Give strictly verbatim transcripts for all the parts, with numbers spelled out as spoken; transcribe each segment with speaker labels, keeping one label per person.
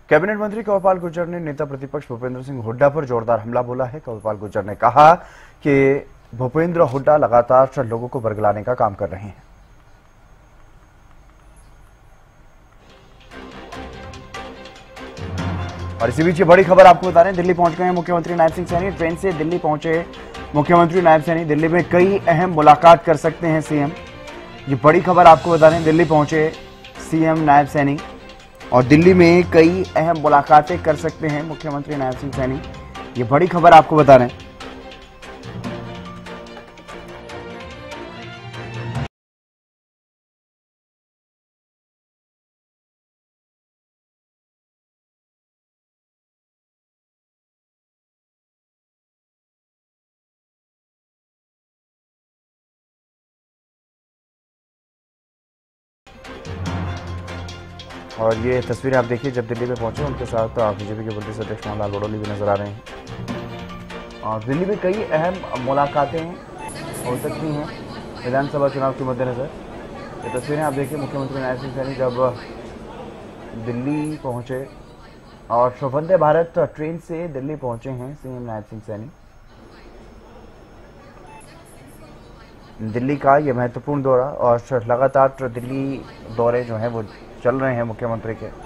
Speaker 1: Cabinet मंत्री कंवरपाल गुर्जर ने नेता प्रतिपक्ष भूपेंद्र सिंह हुड्डा पर जोरदार हमला बोला है। कंवरपाल गुर्जर ने कहा कि भूपेंद्र हुड्डा लगातार लोगों को बरगलाने का काम कर रहे हैं। और इसी बीच ये बड़ी खबर आपको बता रहे हैं, दिल्ली पहुंच गए हैं मुख्यमंत्री नायब सिंह सैनी। ट्रेन से दिल्ली पहुंचे मुख्यमंत्री नायब सैनी। दिल्ली में कई अहम मुलाकात कर सकते हैं सीएम। ये बड़ी खबर आपको बता रहे हैं, दिल्ली पहुंचे सीएम नायब सैनी और दिल्ली में कई अहम मुलाकातें कर सकते हैं मुख्यमंत्री नायब सिंह सैनी। ये बड़ी खबर आपको बता रहे हैं। और ये तस्वीरें आप देखिए जब दिल्ली में पहुंचे, उनके साथ बीजेपी के प्रदेश अध्यक्ष मोहनलाल बडोली भी नजर आ रहे हैं। और दिल्ली में कई अहम मुलाकातें हो सकती हैं विधानसभा चुनाव के मद्देनजर। ये तस्वीरें आप देखिए, मुख्यमंत्री नायब सिंह सैनी जब दिल्ली पहुंचे और वंदे भारत ट्रेन से दिल्ली पहुंचे हैं सीएम नायब सिंह सैनी। दिल्ली का ये महत्वपूर्ण दौरा और लगातार दिल्ली दौरे जो है वो चल रहे हैं मुख्यमंत्री के।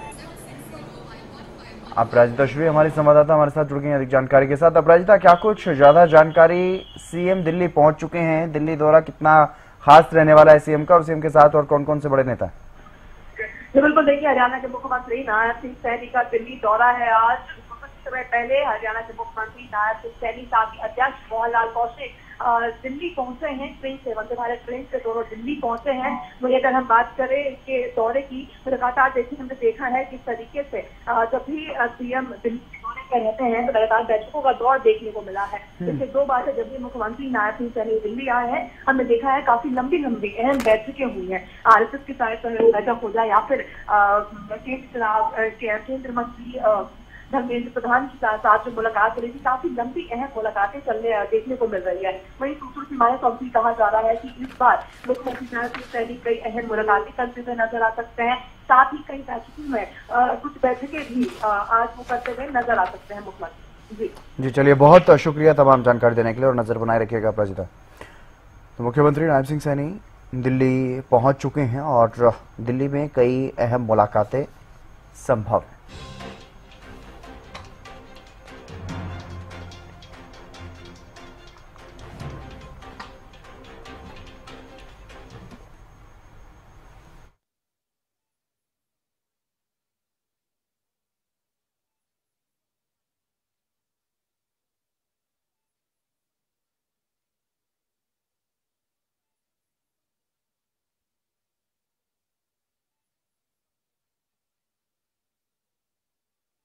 Speaker 1: अपराजिता श्री हमारी संवाददाता हमारे साथ जुड़ गई हैं अधिक जानकारी के साथ। अपराजिता, क्या कुछ ज्यादा जानकारी, सीएम दिल्ली पहुंच चुके हैं, दिल्ली दौरा कितना खास रहने वाला है सीएम का और सीएम के साथ और कौन कौन से बड़े नेता?
Speaker 2: बिल्कुल, देखिए हरियाणा के मुख्यमंत्री नायब सिंह सैनी का दिल्ली दौरा है आज। कुछ समय पहले हरियाणा के मुख्यमंत्री नायब सिंह सैनी साथ ही अध्यक्ष मोहनलाल कौशिक दिल्ली पहुंचे हैं ट्रेन से, वंदे भारत ट्रेन से दोनों दिल्ली पहुंचे हैं। वही अगर हम बात करें इसके दौरे की, लगातार देखिए हमने देखा है किस तरीके से जब भी सीएम दिल्ली के दौरे पर रहते हैं तो लगातार बैठकों का दौर देखने को मिला है। इससे दो बार से जब भी मुख्यमंत्री नायब सिंह सैनी दिल्ली आए हैं, हमने देखा है काफी लंबी लंबी अहम बैठकें हुई हैं। आरएसएस की साइड पर बैठक हो जाए या फिर केंद्र मंत्री धर्मेंद्र प्रधान के साथ जो मुलाकात करी थी, काफी लंबी अहम मुलाकातें चलने देखने को मिल रही है। वहीं दूसरी सीमाएं कभी कहा जा रहा है कि इस बार मुख्यमंत्री नायब सिंह सैनी कई अहम मुलाकातें करते हुए नजर आ सकते हैं। साथ ही कई बैठकों में कुछ बैठकें भी आज वो करते हुए नजर आ सकते हैं मुख्यमंत्री जी।
Speaker 1: जी चलिए, बहुत शुक्रिया तमाम जानकारी देने के लिए और नजर बनाए रखिएगा अपराजिता। तो मुख्यमंत्री नायब सिंह सैनी दिल्ली पहुंच चुके हैं और दिल्ली में कई अहम मुलाकातें संभव हैं।